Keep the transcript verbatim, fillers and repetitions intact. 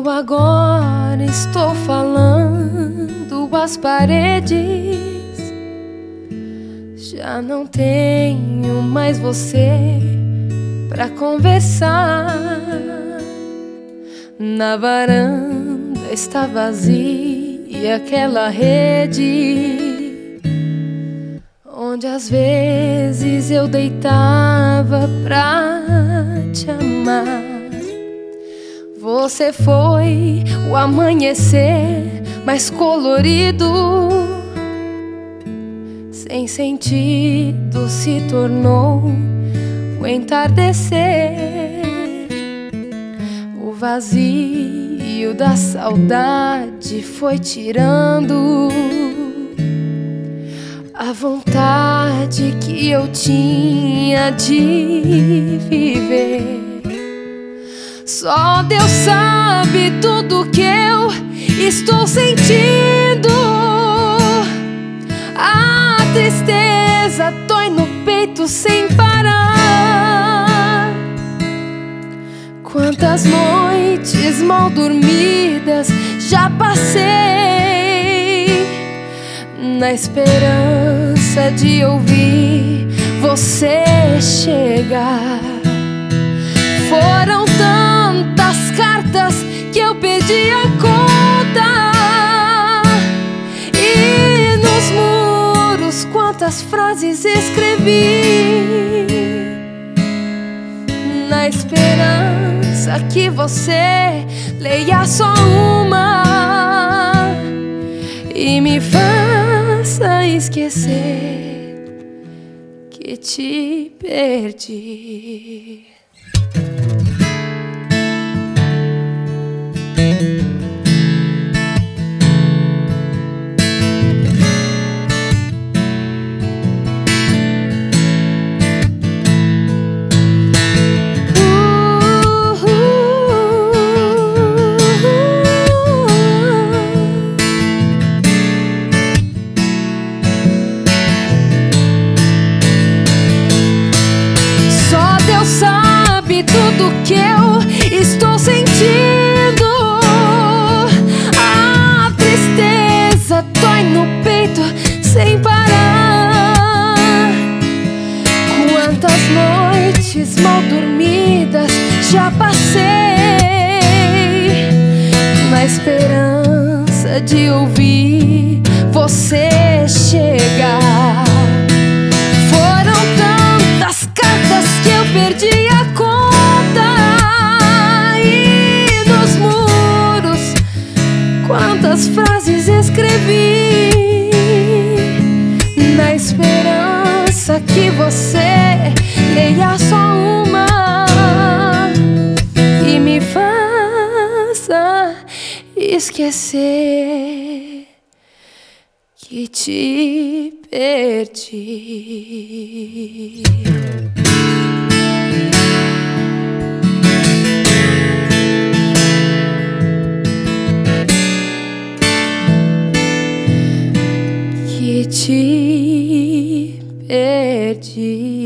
Eu agora estou falando às paredes. Já não tenho mais você pra conversar. Na varanda está vazia aquela rede onde às vezes eu deitava pra te amar. Você foi o amanhecer mais colorido, sem sentido se tornou o entardecer. O vazio da saudade foi tirando a vontade que eu tinha de viver. Só Deus sabe tudo que eu estou sentindo. A tristeza dói no peito sem parar. Quantas noites mal dormidas já passei na esperança de ouvir você chegar. Foram tantas cartas que eu perdi a conta, e nos muros quantas frases escrevi, na esperança que você leia só uma e me faça esquecer que te perdi. Sabe tudo que eu estou sentindo. A tristeza dói no peito sem parar. Quantas noites mal dormidas já passei na esperança de ouvir você chegar. Perdi a conta, e nos muros quantas frases escrevi, na esperança que você leia só uma e me faça esquecer que te perdi. Que te perdi.